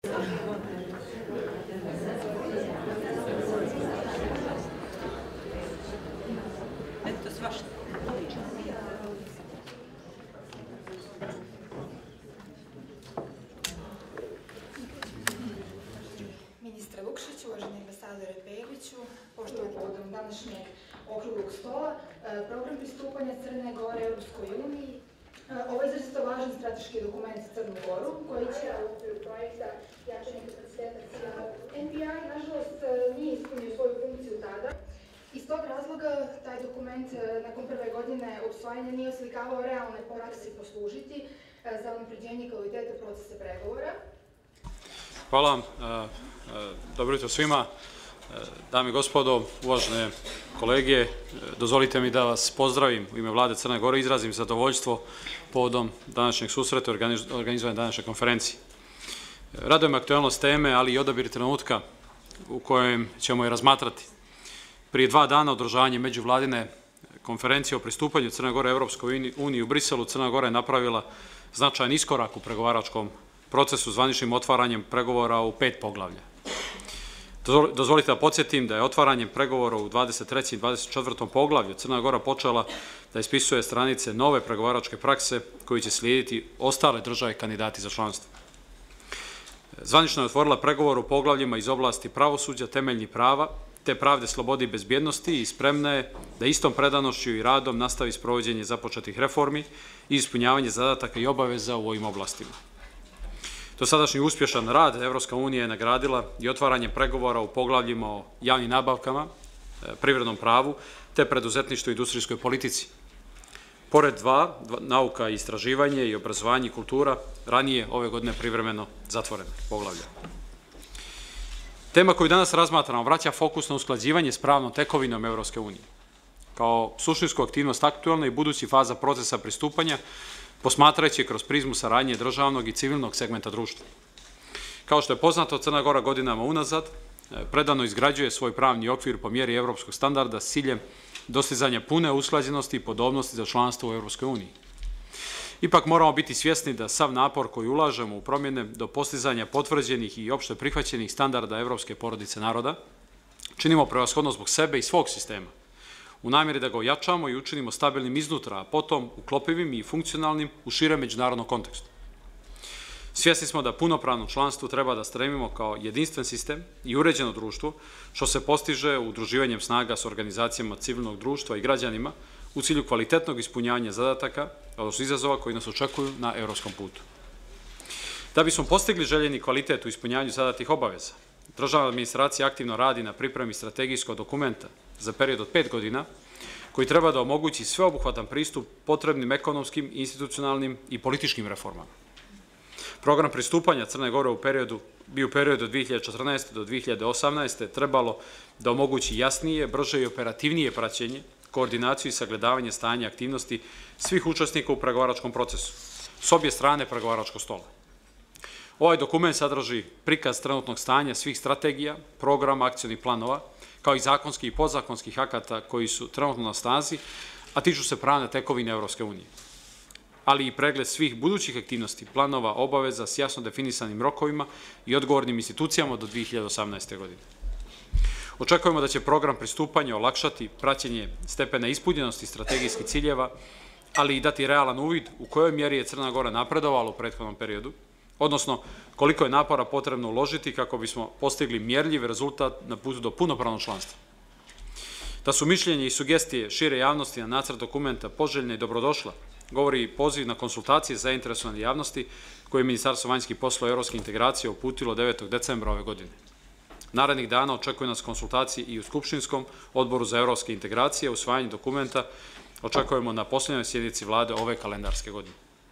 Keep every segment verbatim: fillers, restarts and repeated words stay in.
Ministre Vukšiću, uvaženi ambasadore Pejoviću, poštovani povodom današnjeg okruglog stola, program pristupanja Crne Gore Europskoj uniji. Ovo je izrazito važan strateški dokument za Crnu Goru, koji će u okviru projekta jačanja kapaciteta civilnog N P I, nažalost, nije ispunio svoju funkciju tada. Iz tog razloga, taj dokument nakon prve godine usvajanja nije oslikavao realne prakse poslužiti za unapređenje kvaliteta procesa pregovora. Hvala vam. Dobro jutro svima. Dame i gospodo, uvažene kolege, dozvolite mi da vas pozdravim u ime Vlade Crne Gore i izrazim zadovoljstvo povodom današnjeg susreta i organizovanja današnje konferencije. Raduje me aktuelnost teme, ali i odabir trenutka u kojem ćemo je razmatrati. Prije dva dana održavanje međuvladine konferencije o pristupanju Crne Gore Evropskoj uniji u Briselu, Crna Gora je napravila značajan iskorak u pregovaračkom procesu zvaničnim otvaranjem pregovora u pet poglavlja. Dozvolite da podsjetim da je otvaranjem pregovora u dvadeset trećem i dvadeset četvrtom poglavlju Crna Gora počela da ispisuje stranice nove pregovaračke prakse koji će slijediti ostale države kandidati za članstvo. Zvanično je otvorila pregovor u poglavljima iz oblasti pravosuđa, temeljnih prava, te pravde, slobode i bezbjednosti i spremna je da istom predanošću i radom nastavi sprovođenje započetih reformi i ispunjavanje zadataka i obaveza u ovim oblastima. Dosadašnji uspješan rad Evropska unija je nagradila i otvaranjem pregovora u poglavljima o javnim nabavkama, privrednom pravu, te preduzetništvu i industrijskoj politici. Pored dva, nauka i istraživanje i obrazovanje i kultura, ranije ove godine privremeno zatvorene poglavlja. Tema koju danas razmatramo vraća fokus na usklađivanje s pravnom tekovinom Evropske unije. Kao suštinsku aktivnost aktualna i budući faza procesa pristupanja, posmatrajući kroz prizmu saradnje državnog i civilnog segmenta društva. Kao što je poznato, Crna Gora godinama unazad predano izgrađuje svoj pravni okvir po mjeri evropskog standarda s ciljem dostizanja pune usklađenosti i podobnosti za članstvo u Evropskoj uniji. Ipak moramo biti svjesni da sav napor koji ulažemo u promjene do postizanja potvrđenih i opšte prihvaćenih standarda evropske porodice naroda činimo prevashodno zbog sebe i svog sistema, u namjeri da ga ojačamo i učinimo stabilnim iznutra, a potom uklopivim i funkcionalnim u širem međunarodnom kontekstu. Svjesni smo da punopravno članstvo treba da stremimo kao jedinstven sistem i uređeno društvo, što se postiže udruživanjem snaga s organizacijama civilnog društva i građanima u cilju kvalitetnog ispunjavanja zadataka, odnosno izazova koji nas očekuju na evropskom putu. Da bismo postigli željeni kvalitet u ispunjavanju zadatih obaveza, državna administracija aktivno radi na pripremi strategijskog dokumenta za period od pet godina, koji treba da omogući sveobuhvatan pristup potrebnim ekonomskim, institucionalnim i političkim reformama. Program pristupanja Crne Gore u periodu, bi u periodu od dve hiljade četrnaeste. do dve hiljade osamnaeste. trebalo da omogući jasnije, brže i operativnije praćenje, koordinaciju i sagledavanje stanja aktivnosti svih učesnika u pregovaračkom procesu, s obje strane pregovaračkog stola. Ovaj dokument sadrži prikaz trenutnog stanja svih strategija, programa, akcionih planova, kao i zakonskih i podzakonskih akata koji su trenutno na snazi, a tiču se pravne tekovine Evropske unije, ali i pregled svih budućih aktivnosti, planova, obaveza s jasno definisanim rokovima i odgovornim institucijama do dve hiljade osamnaeste. godine. Očekujemo da će program pristupanja olakšati praćenje stepena ispunjenosti strategijskih ciljeva, ali i dati realan uvid u kojoj mjeri je Crna Gora napredovala u prethodnom periodu, odnosno koliko je napora potrebno uložiti kako bismo postigli mjerljiv rezultat na putu do punopravnog članstva. Da su mišljenje i sugestije šire javnosti na nacrt dokumenta poželjne i dobrodošla, govori i poziv na konsultacije zainteresovane javnosti koje je Ministarstvo vanjskih poslova i evropskih integracija uputilo devetog decembra ove godine. Narednih dana očekuje nas konsultacije i u Skupštinskom odboru za evropske integracije. Usvajanje dokumenta očekujemo na posljednjoj sjednici Vlade ove kalendarske godine.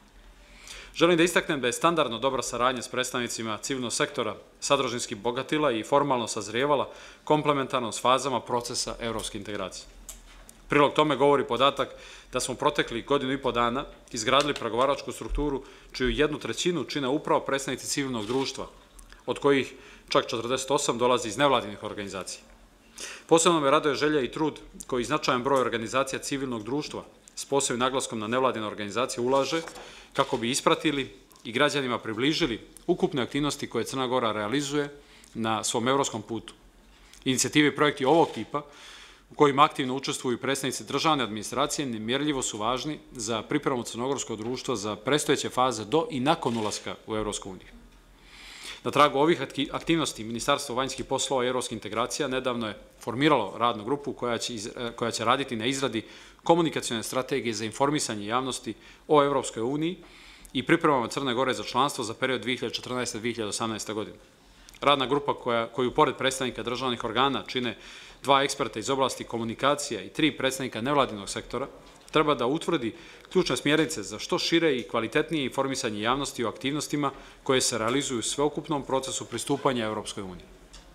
Želim da istaknem da je standardno dobra saradnja s predstavnicima civilnog sektora sadržinski bogatila i formalno sazrijevala komplementarno s fazama procesa evropske integracije. Prilog tome govori podatak da smo protekli godinu i po dana izgradili pregovaračku strukturu čiju jednu trećinu čine upravo predstavnici civilnog društva, od kojih čak četrdeset osam dolazi iz nevladinih organizacija. Posebno me raduje želja i trud koji značajan broj organizacija civilnog društva s posebnim naglaskom na nevladine organizacije ulaže kako bi ispratili i građanima približili ukupne aktivnosti koje Crna Gora realizuje na svom evropskom putu. Inicijative i projekti ovog tipa u kojima aktivno učestvuju predstavnici državne administracije nemjerljivo su važni za pripremu crnogorskog društva za predstojeće faze do i nakon ulaska u Evropsku uniju. Na tragu ovih aktivnosti Ministarstvo vanjskih poslova i evropskih integracija nedavno je formiralo radnu grupu koja će, koja će raditi na izradi komunikacione strategije za informisanje javnosti o Evropskoj uniji i pripremama Crne Gore za članstvo za period dve hiljade četrnaeste do dve hiljade osamnaeste. godine. Radna grupa koja, koju pored predstavnika državnih organa čine dva eksperta iz oblasti komunikacija i tri predstavnika nevladinog sektora, treba da utvrdi ključne smjernice za što šire i kvalitetnije informisanje javnosti o aktivnostima koje se realizuju u sveukupnom procesu pristupanja Evropskoj uniji.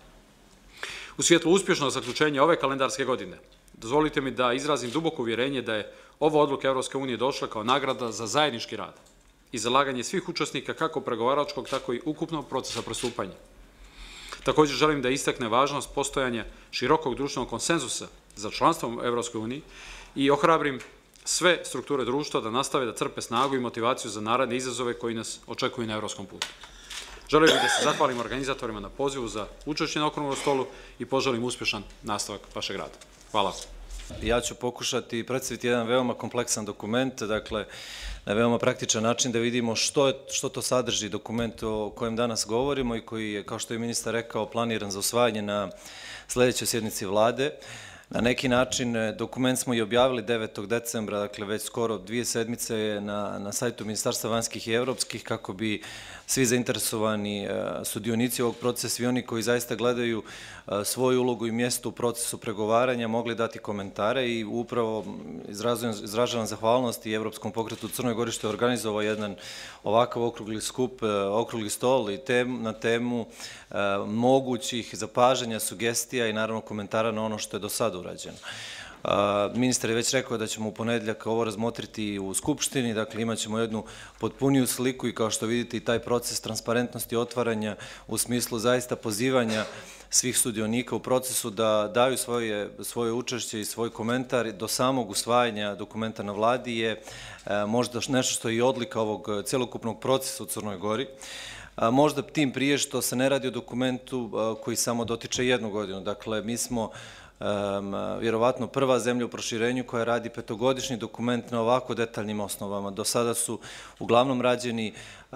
U svjetlu uspješnog zaključenja ove kalendarske godine, dozvolite mi da izrazim duboko uvjerenje da je ova odluka Evropske unije došla kao nagrada za zajednički rad i zalaganje svih učesnika kako pregovaračkog, tako i ukupnog procesa pristupanja. Također želim da istakne važnost postojanja širokog društvenog konsenzusa za članstvom u Evropskoj uniji i ohrabrim sve strukture društva da nastave da crpe snagu i motivaciju za naredne izazove koji nas očekuju na evropskom putu. Želim bih da se zahvalim organizatorima na pozivu za učešće na okruglom stolu i poželim uspješan nastavak vašeg rada. Hvala. Ja ću pokušati predstaviti jedan veoma kompleksan dokument, dakle, na veoma praktičan način da vidimo što, što to sadrži dokument o kojem danas govorimo i koji je, kao što je ministar rekao, planiran za usvajanje na sljedećoj sjednici vlade. Na neki način dokument smo i objavili devetog decembra, dakle već skoro dvije sedmice je na, na sajtu Ministarstva vanjskih i evropskih kako bi svi zainteresovani sudionici ovog procesa, svi oni koji zaista gledaju svoju ulogu i mjesto u procesu pregovaranja mogli dati komentare i upravo izražavam zahvalnost i Evropskom pokretu u Crnoj Gori što je organizovao jedan ovakav okrugli skup, okrugli stol i tem, na temu mogućih zapažanja, sugestija i naravno komentara na ono što je do sada urađeno. Ministar je već rekao da ćemo u ponedjeljak ovo razmotriti u Skupštini, dakle imat ćemo jednu potpuniju sliku i kao što vidite i taj proces transparentnosti otvaranja u smislu zaista pozivanja svih sudionika u procesu da daju svoje, svoje učešće i svoj komentar do samog usvajanja dokumenta na vladi je možda nešto što je i odlika ovog celokupnog procesa u Crnoj Gori. Možda tim prije što se ne radi o dokumentu koji samo dotiče jednu godinu. Dakle, mi smo vjerovatno prva zemlja u proširenju koja radi petogodišnji dokument na ovako detaljnim osnovama. Do sada su uglavnom rađeni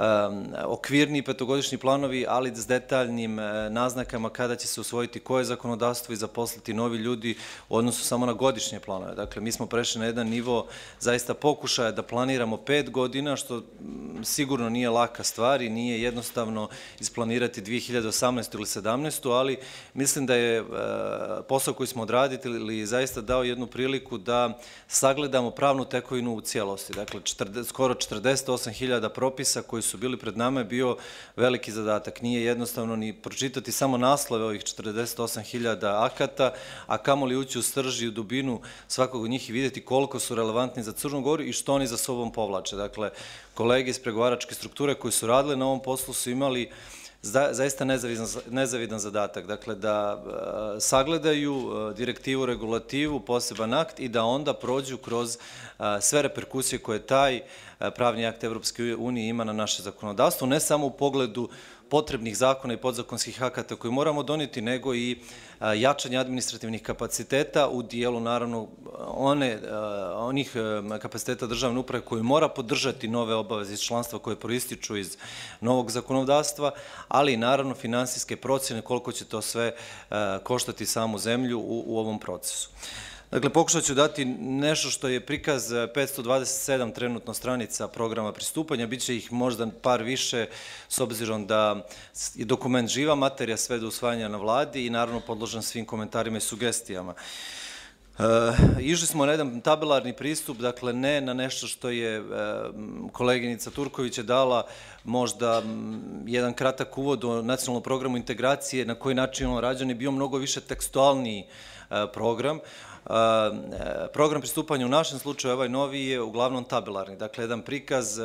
okvirni petogodišnji planovi, ali s detaljnim naznakama kada će se usvojiti koje zakonodavstvo i zaposliti novi ljudi u odnosu samo na godišnje planove. Dakle, mi smo prešli na jedan nivo zaista pokušaja da planiramo pet godina, što sigurno nije laka stvar i nije jednostavno isplanirati dve hiljade osamnaestu ili sedamnaestu. ali mislim da je posao koji smo odradili zaista dao jednu priliku da sagledamo pravnu tekovinu u cijelosti. Dakle, skoro četrdeset osam hiljada propisa koji su bili pred nama je bio veliki zadatak. Nije jednostavno ni pročitati samo naslove ovih četrdeset osam hiljada akata, a kamoli ući u srž i u dubinu svakog od njih i vidjeti koliko su relevantni za Crnu Goru i što oni za sobom povlače. Dakle, kolege iz pregovaračke strukture koji su radili na ovom poslu su imali zaista nezavidan zadatak, dakle da sagledaju direktivu, regulativu, poseban akt i da onda prođu kroz sve reperkusije koje taj pravni akt Evropske unije ima na naše zakonodavstvo, ne samo u pogledu potrebnih zakona i podzakonskih akata koje moramo donijeti, nego i jačanje administrativnih kapaciteta u dijelu, naravno, one, onih kapaciteta državne uprave koji mora podržati nove obaveze iz članstva koje proističu iz novog zakonodavstva, ali i naravno finansijske procjene koliko će to sve koštati samu zemlju u, u ovom procesu. Dakle, pokušat ću dati nešto što je prikaz petsto dvadeset sedam trenutno stranica programa pristupanja, bit će ih možda par više s obzirom da je dokument živa materija sve do usvajanja na vladi i naravno podložen svim komentarima i sugestijama. E, išli smo na jedan tabelarni pristup, dakle ne na nešto što je e, koleginica Turković je dala možda jedan kratak uvod o nacionalnom programu integracije, na koji način on rađen je bio mnogo više tekstualniji e, program. Program pristupanja u našem slučaju, ovaj novi, je uglavnom tabelarni. Dakle, jedan prikaz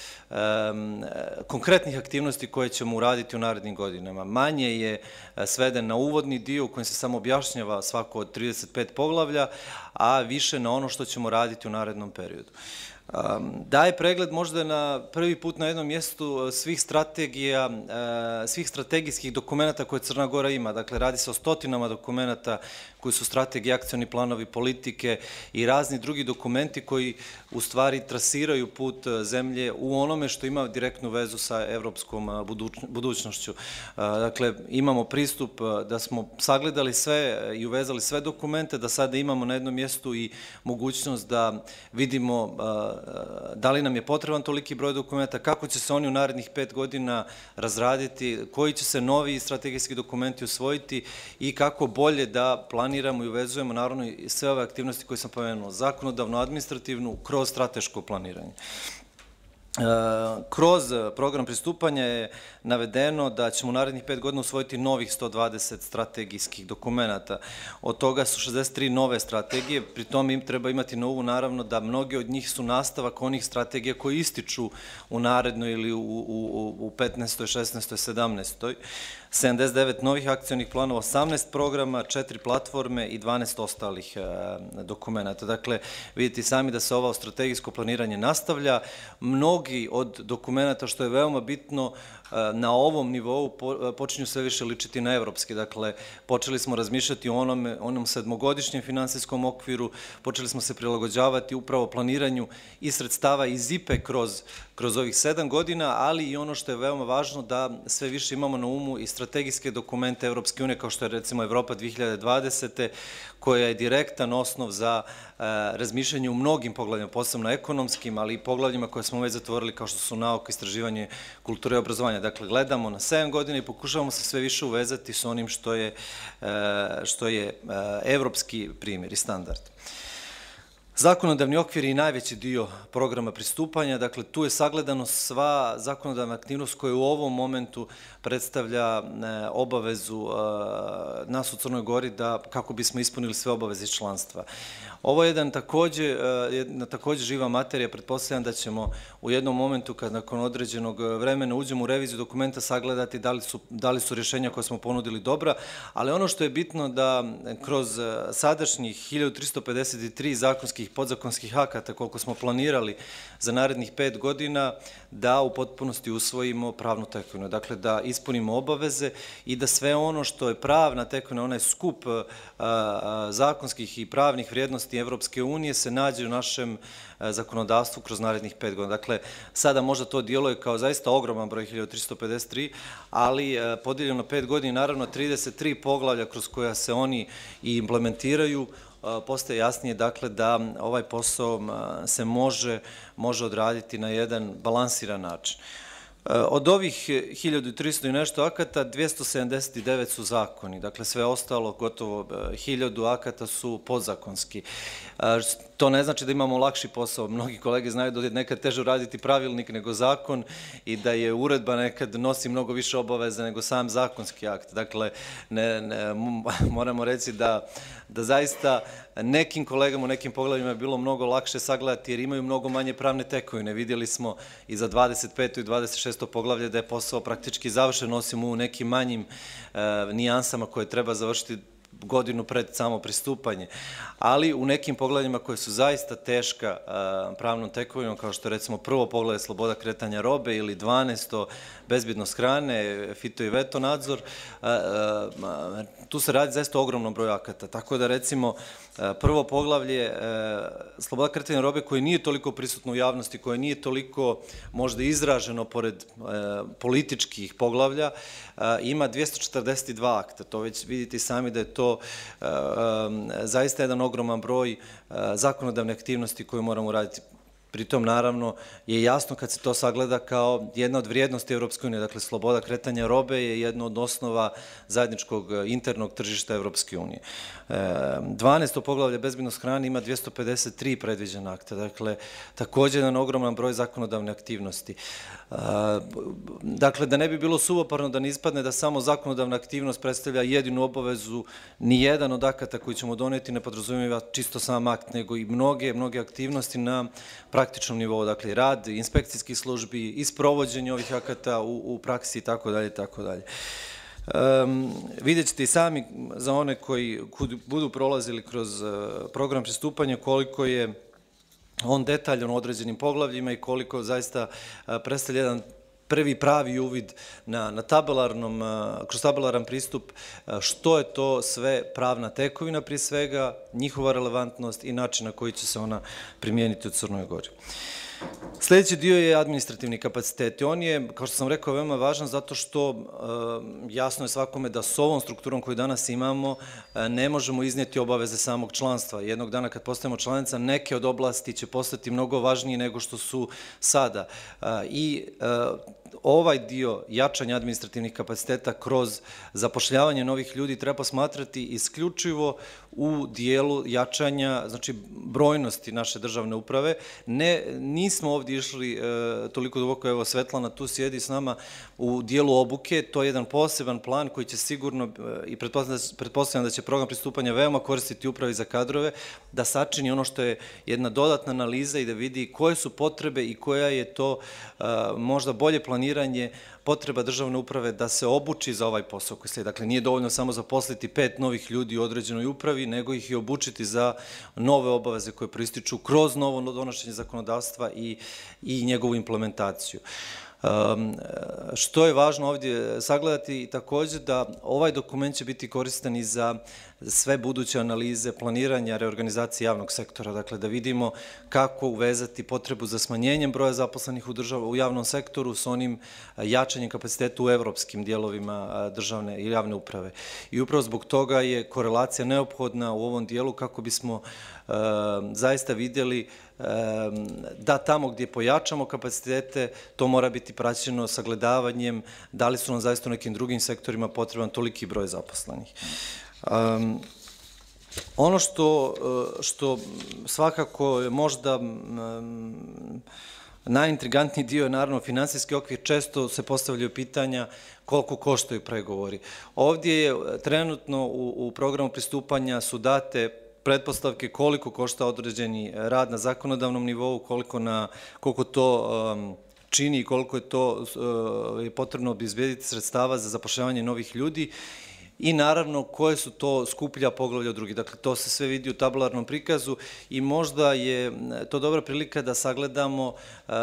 konkretnih aktivnosti koje ćemo uraditi u narednim godinama. Manje je sveden na uvodni dio u kojem se samo objašnjava svako od trideset pet poglavlja, a više na ono što ćemo raditi u narednom periodu. daje pregled možda na prvi put na jednom mjestu svih strategija, svih strategijskih dokumenta koje Crna Gora ima. Dakle, radi se o stotinama dokumenta koji su strategije, akcioni planovi, politike i razni drugi dokumenti koji u stvari trasiraju put zemlje u onome što ima direktnu vezu sa evropskom budućnošću. Dakle, imamo pristup da smo sagledali sve i uvezali sve dokumente, da sada imamo na jednom mjestu i mogućnost da vidimo da li nam je potreban toliki broj dokumenta, kako će se oni u narednih pet godina razraditi, koji će se novi strategijski dokumenti usvojiti i kako bolje da planiramo i uvezujemo naravno i sve ove aktivnosti koje sam pomenuo, zakonodavno, administrativnu, kroz strateško planiranje. Kroz program pristupanja je navedeno da ćemo u narednih pet godina usvojiti novih sto dvadeset strategijskih dokumenta. Od toga su šezdeset tri nove strategije, pri tom im treba imati na umu naravno da mnogi od njih su nastavak onih strategija koji ističu u narednoj ili u petnaestoj, šesnaestoj, sedamnaestoj. sedamdeset devet novih akcionih planova, osamnaest programa, četiri platforme i dvanaest ostalih dokumenta. Dakle, vidite sami da se ovo strategijsko planiranje nastavlja. Mnogi od dokumenta, što je veoma bitno, na ovom nivou počinju sve više ličiti na evropski. Dakle, počeli smo razmišljati o onom sedmogodišnjem finansijskom okviru, počeli smo se prilagođavati upravo planiranju i sredstava iz I P E kroz ovih sedam godina, ali i ono što je veoma važno da sve više imamo na umu i strategijske dokumente Evropske unije, kao što je recimo Evropa dve hiljade dvadesete, koja je direktan osnov za razmišljanje u mnogim poglavljima, posebno ekonomskim, ali i poglavljima koje smo već zatvorili, kao što su nauka, istraživanje, kultura i obrazovanja. Dakle, gledamo na sedam godina i pokušavamo se sve više uvezati s onim što je evropski primjer i standard. Zakonodavni okvir je i najveći dio programa pristupanja, dakle tu je sagledano sva zakonodavna aktivnost koja u ovom momentu predstavlja obavezu nas u Crnoj Gori da kako bismo ispunili sve obaveze iz članstva. Ovo je jedan također živa materija, pretpostavljam da ćemo u jednom momentu kad nakon određenog vremena uđemo u reviziju dokumenta sagledati da li su rješenja koje smo ponudili dobra, ali ono što je bitno da kroz sadašnjih hiljadu tristo pedeset tri zakonskih podzakonskih akata koliko smo planirali za narednih pet godina, da u potpunosti usvojimo pravnu tekovinu. Dakle, da ispunimo obaveze i da sve ono što je pravna tekovina, onaj skup zakonskih i pravnih vrijednosti Evropske unije se nađe u našem zakonodavstvu kroz narednih pet godina. Dakle, sada možda to djeluje kao zaista ogroman broj hiljadu tristo pedeset tri, ali podijeljeno na pet godina, naravno trideset tri poglavlja kroz koja se oni i implementiraju, postaje jasnije dakle da ovaj posao se može odraditi na jedan balansiran način. Od ovih hiljadu tristo i nešto akata, dvjesto sedamdeset devet su zakoni, dakle sve ostalo, gotovo hiljadu akata su podzakonski. To ne znači da imamo lakši posao, mnogi kolege znaju da je nekad teže raditi pravilnik nego zakon i da je uredba nekad nosi mnogo više obaveza nego sam zakonski akt. Dakle, moramo reći da zaista nekim kolegama u nekim poglavljima je bilo mnogo lakše sagledati jer imaju mnogo manje pravne tekovine. Vidjeli smo i za dvadeset peto i dvadeset šesto poglavlje da je posao praktički završen, osim u nekim manjim nijansama koje treba završiti godinu pred samo pristupanje, ali u nekim poglavljima koje su zaista teška pravnom tekovinom, kao što je recimo prvo poglavlje sloboda kretanja robe ili dvanaesto bezbjednost hrane, fito i veto nadzor, tu se radi zaista o ogromnom broju akata. Tako da recimo prvo poglavlje sloboda kretanja robe koje nije toliko prisutno u javnosti, koje nije toliko možda izraženo pored političkih poglavlja, ima dvjesto četrdeset dva akta. To već vidite sami da je to zaista jedan ogroman broj zakonodavne aktivnosti koje moramo raditi. Pritom, naravno, je jasno kad se to sagleda kao jedna od vrijednosti Evropske unije. Dakle, sloboda kretanja robe je jedna od osnova zajedničkog internog tržišta Evropske unije. dvanaesto poglavlje bezbjednost hrane ima dvjesto pedeset tri predviđena akta. Dakle, također jedan ogroman broj zakonodavne aktivnosti. Dakle, da ne bi bilo suvoparno da ne ispadne da samo zakonodavna aktivnost predstavlja jedinu obavezu, ni jedan od akata koji ćemo doneti ne podrazumijeva čisto sam akt, nego i mnoge, mnoge aktivnosti na praktičnom nivou, dakle rad inspekcijskih službi, isprovođenje ovih akata u praksi i tako dalje i tako dalje. Vidjet ćete i sami za one koji budu prolazili kroz program pristupanja koliko je on detaljan u određenim poglavljima i koliko zaista predstavlja jedan prvi pravi uvid na, na tabelarnom, kroz tabelaran pristup, što je to sve pravna tekovina prije svega, njihova relevantnost i način na koji će se ona primijeniti u Crnoj Gori. Sljedeći dio je administrativni kapacitet. On je, kao što sam rekao, veoma važan zato što jasno je svakome da s ovom strukturom koju danas imamo ne možemo iznijeti obaveze samog članstva. Jednog dana kad postajemo članica, neke od oblasti će postati mnogo važnije nego što su sada. I ovaj dio jačanja administrativnih kapaciteta kroz zapošljavanje novih ljudi treba posmatrati isključivo u dijelu jačanja, znači brojnosti naše državne uprave. Ne, nismo ovdje išli e, toliko duboko, evo Svetlana tu sjedi s nama u dijelu obuke, to je jedan poseban plan koji će sigurno, e, i pretpostavljam da će program pristupanja veoma koristiti upravi za kadrove, da sačini ono što je jedna dodatna analiza i da vidi koje su potrebe i koja je to e, možda bolje planiranje potreba državne uprave da se obuči za ovaj posao koji slijedi. Dakle, nije dovoljno samo zaposliti pet novih ljudi u određenoj upravi, nego ih i obučiti za nove obaveze koje proističu kroz novo donošenje zakonodavstva i, i njegovu implementaciju. Um, što je važno ovdje sagledati i također da ovaj dokument će biti koristan i za sve buduće analize planiranja reorganizacije javnog sektora, dakle da vidimo kako uvezati potrebu za smanjenjem broja zaposlenih u, držav, u javnom sektoru s onim jačanjem kapaciteta u evropskim dijelovima državne i javne uprave. I upravo zbog toga je korelacija neophodna u ovom dijelu kako bismo uh, zaista vidjeli um, da tamo gdje pojačamo kapacitete, to mora biti praćeno sagledavanjem da li su nam zaista u nekim drugim sektorima potreban toliki broj zaposlenih. Um, ono što, što svakako je možda um, najintrigantniji dio je naravno finansijski okvir, često se postavljaju pitanja koliko koštaju pregovori. Ovdje je trenutno u, u programu pristupanja su date pretpostavke koliko košta određeni rad na zakonodavnom nivou, koliko, na, koliko to um, čini i koliko je to uh, je potrebno obezbediti sredstava za zapošljavanje novih ljudi. I naravno koje su to skuplja poglavlja od drugih. Dakle, to se sve vidi u tabelarnom prikazu i možda je to dobra prilika da sagledamo uh,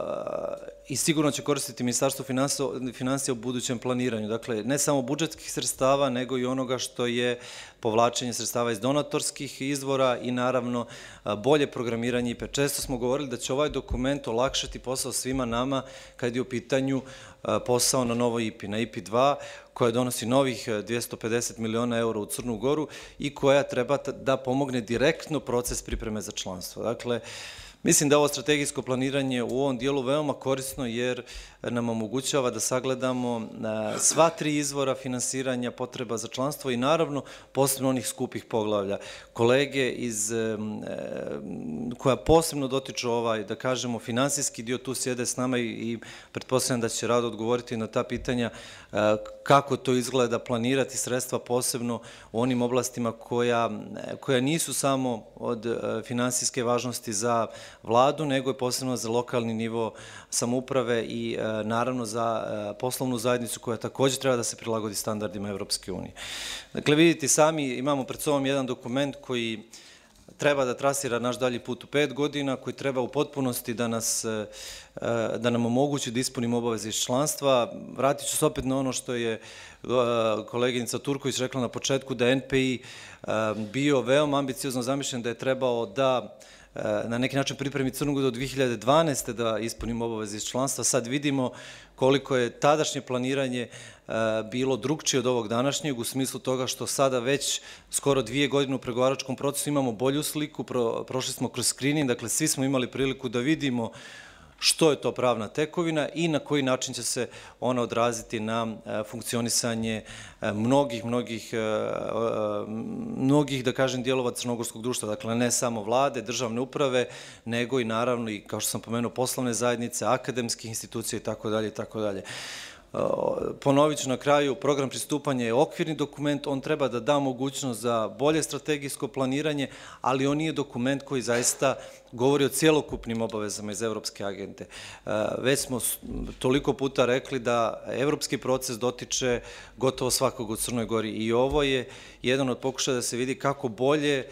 i sigurno će koristiti Ministarstvo finansija u budućem planiranju. Dakle, ne samo budžetskih sredstava, nego i onoga što je povlačenje sredstava iz donatorskih izvora i naravno bolje programiranje I P A. Često smo govorili da će ovaj dokument olakšati posao svima nama kad je u pitanju posao na novoj I P I, na I P I dva, koja donosi novih dvjesto pedeset miliona eura u Crnu Goru i koja treba da pomogne direktno proces pripreme za članstvo. Dakle, mislim da ovo strategijsko planiranje u ovom dijelu veoma korisno jer nam omogućava da sagledamo sva tri izvora finansiranja potreba za članstvo i naravno posebno onih skupih poglavlja. Kolege iz, koja posebno dotiču ovaj, da kažemo, finansijski dio tu sjede s nama i, i pretpostavljam da će rado odgovoriti na ta pitanja kako to izgleda planirati sredstva posebno u onim oblastima koja, koja nisu samo od finansijske važnosti za vladu, nego je posebno za lokalni nivo samouprave i naravno za poslovnu zajednicu koja također treba da se prilagodi standardima Evropske unije. Dakle, vidite sami, imamo pred sobom jedan dokument koji treba da trasira naš dalji put u pet godina, koji treba u potpunosti da, nas, da nam omogući da ispunimo obaveze iz članstva. Vratit ću se opet na ono što je koleginica Turković rekla na početku, da je N P I bio veoma ambiciozno zamišljen, da je trebao da na neki način pripremi Crnu Goru do dve hiljade dvanaeste. da ispunimo obaveze iz članstva. Sad vidimo koliko je tadašnje planiranje bilo drugčije od ovog današnjeg u smislu toga što sada već skoro dvije godine u pregovaračkom procesu imamo bolju sliku, prošli smo kroz screening, dakle svi smo imali priliku da vidimo što je to pravna tekovina i na koji način će se ona odraziti na funkcionisanje mnogih, mnogih, mnogih, da kažem, dijelova crnogorskog društva. Dakle, ne samo vlade, državne uprave, nego i naravno, i kao što sam pomenuo, poslovne zajednice, akademskih institucija i tako dalje i tako dalje. Ponovit ću na kraju, program pristupanja je okvirni dokument, on treba da da mogućnost za bolje strategijsko planiranje, ali on nije dokument koji zaista govori o cijelokupnim obavezama iz Evropske agende. Već smo toliko puta rekli da evropski proces dotiče gotovo svakog u Crnoj Gori i ovo je jedan od pokušaja da se vidi kako bolje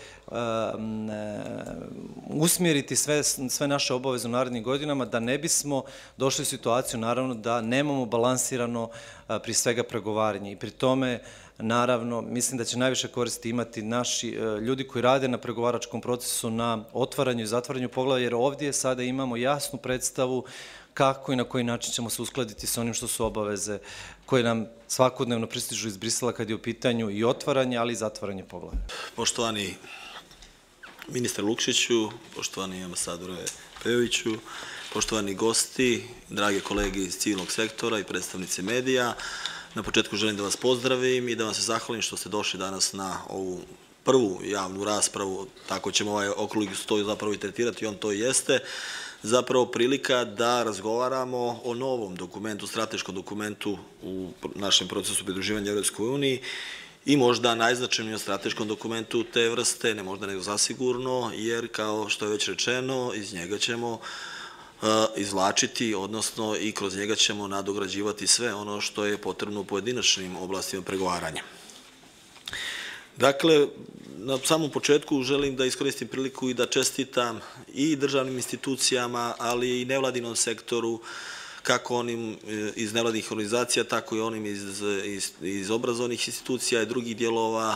usmjeriti sve naše obaveze u narednim godinama, da ne bismo došli u situaciju, naravno, da nemamo balansirano pri svega pregovaranje. I pri tome, naravno, mislim da će najviše koristi imati naši ljudi koji rade na pregovaračkom procesu, na otvaranju i zatvaranju poglavlja, jer ovdje sada imamo jasnu predstavu kako i na koji način ćemo se uskladiti sa onim što su obaveze koje nam svakodnevno pristižu iz Brisela kad je u pitanju i otvaranje, ali i zatvaranje poglavlja. Poštovani ministre Lukšiću, poštovani ambasadore Pejoviću, poštovani gosti, drage kolege iz civilnog sektora i predstavnici medija, na početku želim da vas pozdravim i da vam se zahvalim što ste došli danas na ovu prvu javnu raspravu, tako ćemo ovaj okrugli stol zapravo i tretirati, on to i jeste, zapravo prilika da razgovaramo o novom dokumentu, strateškom dokumentu u našem procesu pridruživanja Evropskoj uniji i možda najznačajnijem strateškom dokumentu te vrste, ne možda nego zasigurno, jer kao što je već rečeno, iz njega ćemo izvlačiti, odnosno i kroz njega ćemo nadograđivati sve ono što je potrebno u pojedinačnim oblastima pregovaranja. Dakle, na samom početku želim da iskoristim priliku i da čestitam i državnim institucijama, ali i nevladinom sektoru, kako onim iz nevladinih organizacija, tako i onim iz obrazovnih institucija i drugih dijelova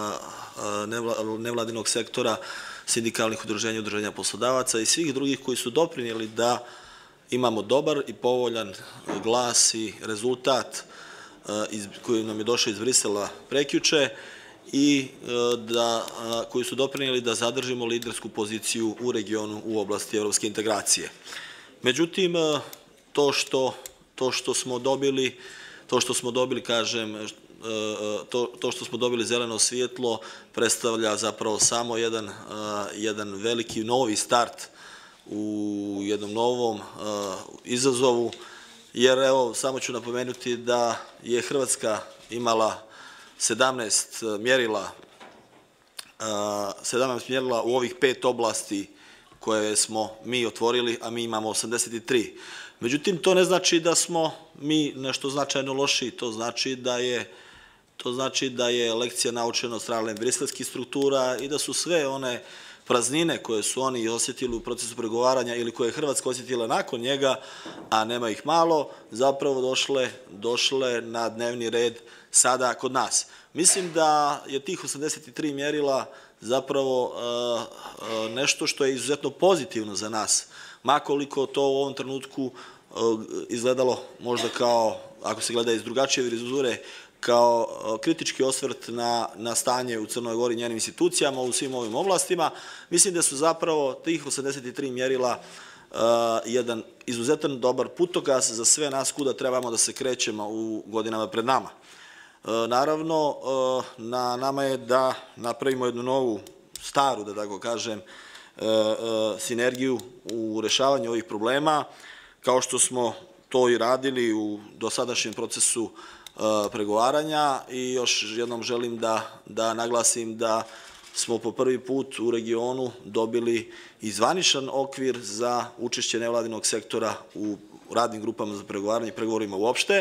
nevladinog sektora, sindikalnih udruženja, udruženja poslodavaca i svih drugih koji su doprinijeli da imamo dobar i povoljan glas i rezultat koji nam je došao iz Brisela prekjuče i koji su doprinijeli da zadržimo lidersku poziciju u regionu u oblasti evropske integracije. Međutim, to što, to što smo dobili, to što smo dobili, kažem, to, to što smo dobili zeleno svjetlo predstavlja zapravo samo jedan, jedan veliki novi start u jednom novom izazovu, jer evo, samo ću napomenuti da je Hrvatska imala sedamnaest mjerila, sedamnaest mjerila u ovih pet oblasti koje smo mi otvorili, a mi imamo osamdeset tri. Međutim, to ne znači da smo mi nešto značajno loši, to znači da je to znači da je lekcija naučena od strane briselskih struktura i da su sve one praznine koje su oni osjetili u procesu pregovaranja ili koje je Hrvatska osjetila nakon njega, a nema ih malo, zapravo došle, došle na dnevni red sada kod nas. Mislim da je tih osamdeset tri mjerila zapravo nešto što je izuzetno pozitivno za nas, makoliko to u ovom trenutku izgledalo možda kao, ako se gleda iz drugačije vizure, kao kritički osvrt na, na stanje u Crnoj Gori i njenim institucijama u svim ovim oblastima. Mislim da su zapravo tih osamdeset tri mjerila uh, jedan izuzetan dobar putokaz za sve nas kuda trebamo da se krećemo u godinama pred nama. Uh, naravno, uh, na nama je da napravimo jednu novu, staru, da tako kažem, uh, uh, sinergiju u rešavanju ovih problema, kao što smo to i radili u dosadašnjem procesu pregovaranja i još jednom želim da, da naglasim da smo po prvi put u regionu dobili i zvaničan okvir za učešće nevladinog sektora u radnim grupama za pregovaranje i pregovorima uopšte.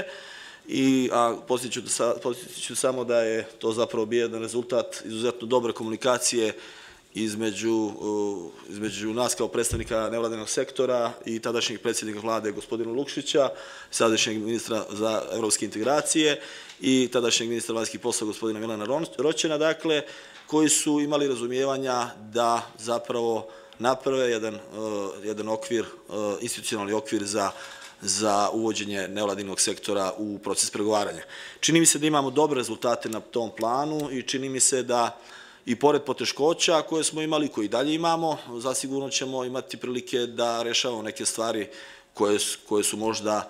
I podsjetit ću samo da je to zapravo bio jedan rezultat izuzetno dobre komunikacije između, između nas kao predstavnika nevladinog sektora i tadašnjeg predsjednika vlade gospodina Lukšića, sadašnjeg ministra za evropske integracije i tadašnjeg ministra vanjskih poslova gospodina Milana Roćena, dakle, koji su imali razumijevanja da zapravo naprave jedan, jedan okvir, institucionalni okvir za za uvođenje nevladinog sektora u proces pregovaranja. Čini mi se da imamo dobre rezultate na tom planu i čini mi se da i pored poteškoća koje smo imali, koje i dalje imamo, zasigurno ćemo imati prilike da rešavamo neke stvari koje, koje su možda a,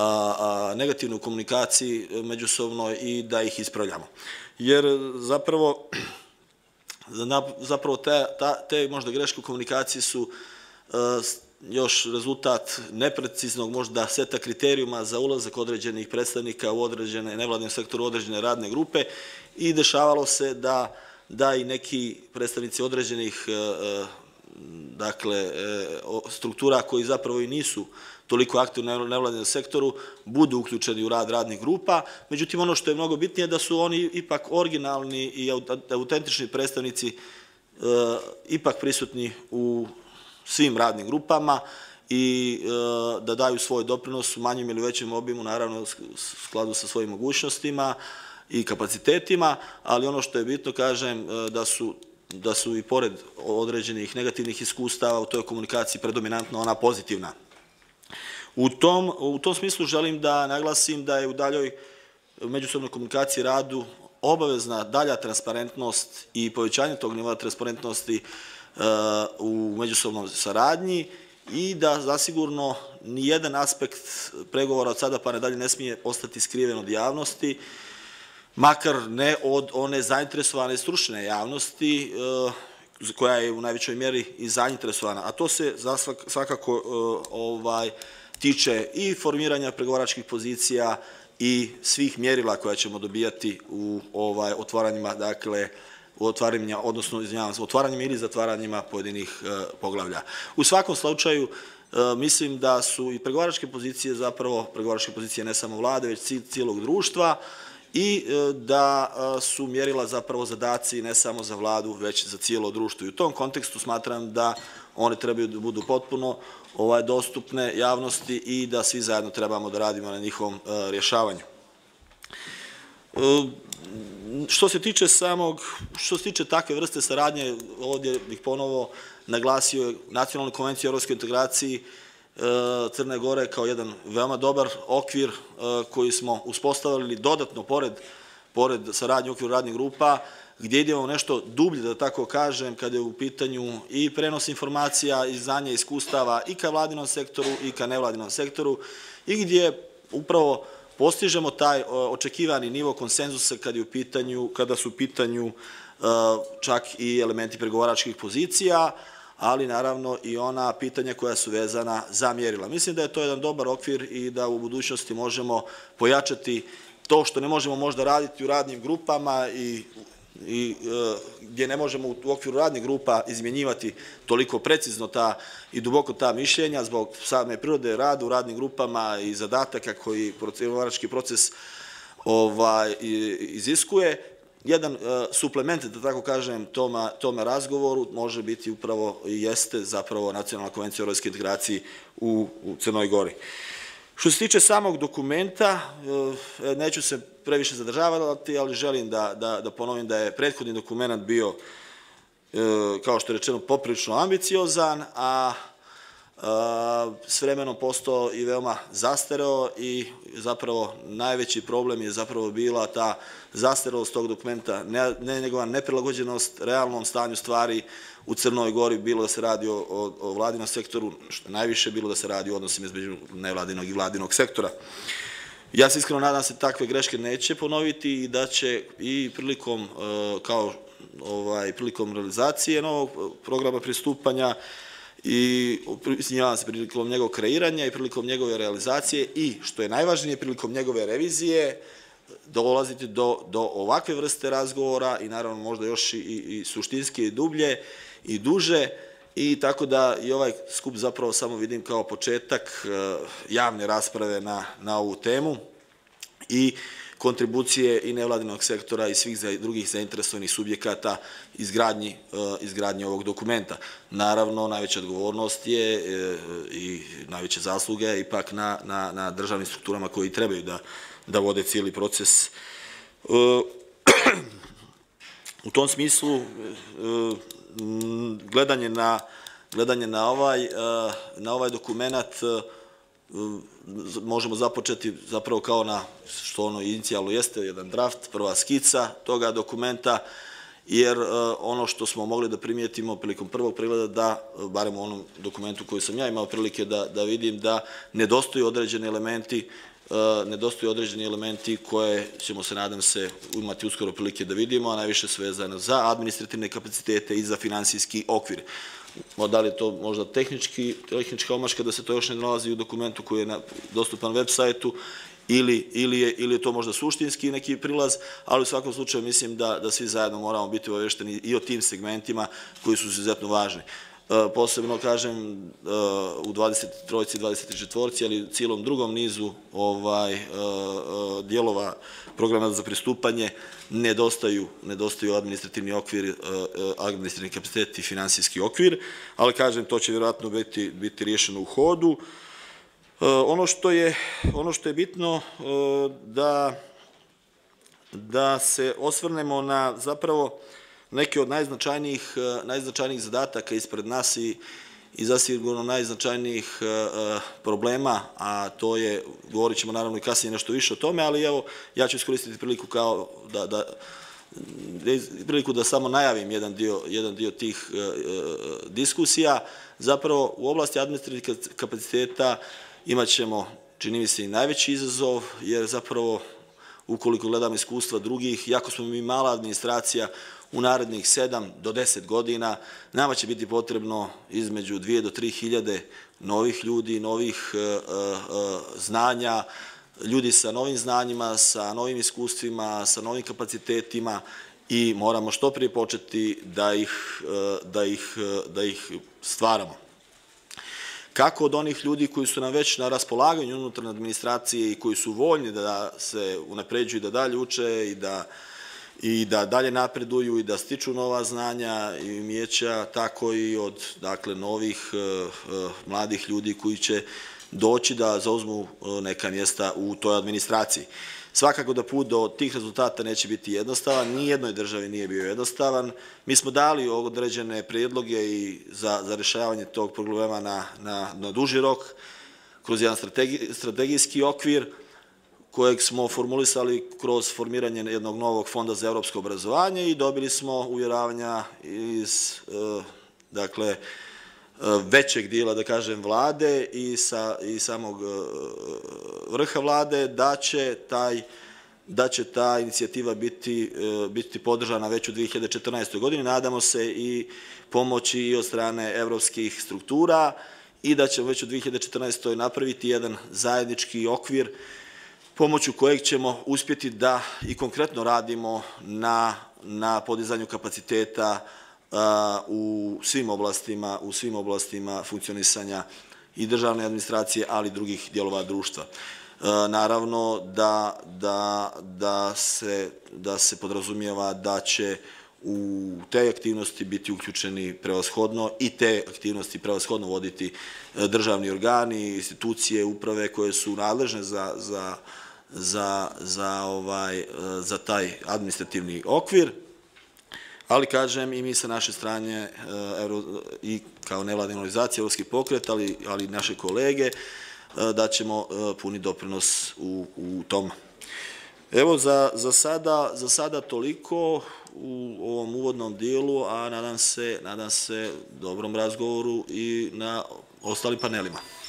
a, negativne u komunikaciji međusobno i da ih ispravljamo. Jer zapravo, zapravo te, ta, te možda greške u komunikaciji su a, još rezultat nepreciznog možda seta kriterijuma za ulazak određenih predstavnika u određene nevladine sektoru, određene radne grupe i dešavalo se da, da i neki predstavnici određenih dakle, struktura koji zapravo i nisu toliko aktivni u nevladinom sektoru, budu uključeni u rad radnih grupa. Međutim, ono što je mnogo bitnije je da su oni ipak originalni i autentični predstavnici ipak prisutni u svim radnim grupama i da daju svoj doprinos u manjem ili većem obimu, naravno u skladu sa svojim mogućnostima i kapacitetima, ali ono što je bitno, kažem, da su da su i pored određenih negativnih iskustava u toj komunikaciji predominantno ona pozitivna. U tom, u tom smislu želim da naglasim da je u daljoj međusobnoj komunikaciji radu obavezna dalja transparentnost i povećanje tog nivoa transparentnosti u međusobnom saradnji i da zasigurno nijedan aspekt pregovora od sada pa nadalje ne smije ostati skriven od javnosti, makar ne od one zainteresovane stručne javnosti koja je u najvećoj mjeri i zainteresovana, a to se svakako tiče i formiranja pregovaračkih pozicija i svih mjerila koja ćemo dobijati u otvaranjima, dakle, u otvaranjima, odnosno, izvinjavam se, otvaranjima ili zatvaranjima pojedinih poglavlja. U svakom slučaju, mislim da su i pregovaračke pozicije, zapravo pregovaračke pozicije ne samo vlade, već cijelog društva, i da su mjerila zapravo zadaci ne samo za vladu, već za cijelo društvo. I u tom kontekstu smatram da one trebaju da budu potpuno dostupne javnosti i da svi zajedno trebamo da radimo na njihovom rješavanju. Što se tiče samog, što se tiče takve vrste saradnje, ovdje bih ponovo naglasio Nacionalnu konvenciju o evropskoj integraciji Crne Gore kao jedan veoma dobar okvir koji smo uspostavili dodatno pored saradnje u okviru radnih grupa, gdje idemo nešto dublje, da tako kažem, kada je u pitanju i prenos informacija i znanja i iskustava i ka vladinom sektoru i ka nevladinom sektoru i gdje upravo postižemo taj očekivani nivo konsenzusa kada su u pitanju čak i elementi pregovaračkih pozicija, ali naravno i ona pitanja koja su vezana za mjerila. Mislim da je to jedan dobar okvir i da u budućnosti možemo pojačati to što ne možemo možda raditi u radnim grupama i gdje ne možemo u okviru radnih grupa izmjenjivati toliko precizno ta i duboko ta mišljenja zbog same prirode rada u radnim grupama i zadataka koji pregovarački proces iziskuje. Jedan suplement, da tako kažem, tome razgovoru može biti upravo i jeste zapravo Nacionalna konvencija o evropskoj integraciji u Crnoj Gori. Što se tiče samog dokumenta, neću se previše zadržavati, ali želim da ponovim da je prethodni dokument bio, kao što je rečeno, poprilično ambiciozan, a s vremenom postao i veoma zastareo i zapravo najveći problem je zapravo bila ta zastarelost tog dokumenta, ne njegova neprilagođenost realnom stanju stvari u Crnoj Gori, bilo da se radi o vladinom sektoru, što najviše bilo da se radi o odnosima između nevladinog i vladinog sektora. Ja se iskreno nadam se takve greške neće ponoviti i da će i prilikom, kao prilikom realizacije novog programa pristupanja i izvinjavam se, prilikom njegovog kreiranja i prilikom njegove realizacije i, što je najvažnije, prilikom njegove revizije, dolaziti do ovakve vrste razgovora i naravno možda još i suštinski i dublje i duže, i tako da i ovaj skup zapravo samo vidim kao početak javne rasprave na ovu temu i kontribucije i nevladinog sektora i svih drugih zainteresovanih subjekata izgradnje ovog dokumenta. Naravno, najveća odgovornost je i najveće zasluge ipak na državnim strukturama koji trebaju da vode cijeli proces. U tom smislu, gledanje na ovaj dokument možemo započeti zapravo kao na, što ono inicijalno jeste, jedan draft, prva skica toga dokumenta, jer ono što smo mogli da primijetimo prilikom prvog pregleda, da, barem u onom dokumentu koji sam ja imao prilike da vidim, da nedostaju određeni elementi nedostaju određeni elementi koje ćemo se, nadam se, imati uskoro prilike da vidimo, a najviše su vezane za administrativne kapacitete i za finansijski okvir. Da li je to možda tehnička omaška da se to još ne nalazi u dokumentu koji je dostupan web sajtu, ili je to možda suštinski neki prilaz, ali u svakom slučaju mislim da svi zajedno moramo biti obavešteni i o tim segmentima koji su izuzetno važni. Posebno, kažem, u dvadeset trojici, dvadeset četvorci, ali u cijelom drugom nizu dijelova programa za pristupanje nedostaju administrativni okvir, administrativni kapacitet i finansijski okvir, ali, kažem, to će vjerojatno biti riješeno u hodu. Ono što je bitno da se osvrnemo na zapravo neke od najznačajnijih zadataka ispred nas i zasigurno najznačajnijih problema, a to je, govorit ćemo naravno i kasnije nešto više o tome, ali evo, ja ću iskoristiti priliku kao da priliku da samo najavim jedan dio tih diskusija. Zapravo, u oblasti administrativnih kapaciteta imat ćemo, čini mi se, i najveći izazov, jer zapravo, ukoliko gledamo iskustva drugih, jako smo mi mala administracija, u narednih sedam do deset godina nama će biti potrebno između dvije do tri hiljade novih ljudi, novih znanja, ljudi sa novim znanjima, sa novim iskustvima, sa novim kapacitetima i moramo što prije početi da ih stvaramo. Kako od onih ljudi koji su nam već na raspolaganju unutarnje administracije i koji su voljni da se unapređuju i da dalje uče i da i da dalje napreduju i da stiču nova znanja i umijeća, tako i od novih mladih ljudi koji će doći da zauzmu neka mjesta u toj administraciji. Svakako da put do tih rezultata neće biti jednostavan, nijednoj državi nije bio jednostavan. Mi smo dali određene prijedloge i za rješavanje tog problema na duži rok, kroz jedan strategijski okvir, kojeg smo formulisali kroz formiranje jednog novog fonda za evropsko obrazovanje i dobili smo uvjeravanja iz, dakle, većeg dijela, da kažem, vlade i samog vrha vlade da će ta inicijativa biti podržana već u dve hiljade četrnaestoj godini. Nadamo se i pomoći i od strane evropskih struktura i da ćemo već u dve hiljade četrnaestoj napraviti jedan zajednički okvir pomoću kojeg ćemo uspjeti da i konkretno radimo na podizanju kapaciteta u svim oblastima, u svim oblastima funkcionisanja i državne administracije, ali i drugih dijelova društva. Naravno da se podrazumijeva da će u te aktivnosti biti uključeni prevashodno i te aktivnosti prevashodno voditi državni organi, institucije, uprave koje su nadležne za taj administrativni okvir, ali, kažem, i mi sa naše strane i kao nevladina organizacija, Evropski pokret, ali i naše kolege, da ćemo puni doprinos u tom. Evo, za sada toliko u ovom uvodnom dijelu, a nadam se dobrom razgovoru i na ostalim panelima.